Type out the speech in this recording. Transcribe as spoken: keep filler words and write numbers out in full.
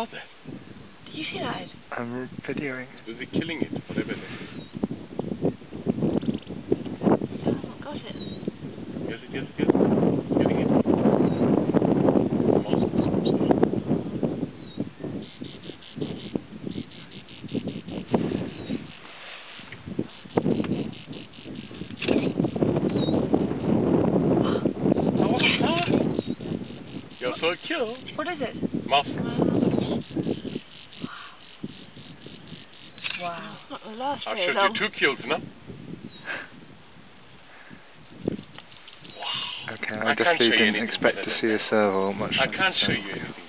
are there? Did you see that, Ed? I'm videoing. Is it killing it? Whatever it is. Oh, got it. Yes, it, yes, it, yes. Getting it. Mouse comes out. You're so cute. What is it? Mouse. Wow. Not the last I've very showed long. you two kills, no? Okay, I, I can't definitely show you didn't anything expect better to than see a that. serval much. I can't show you anything.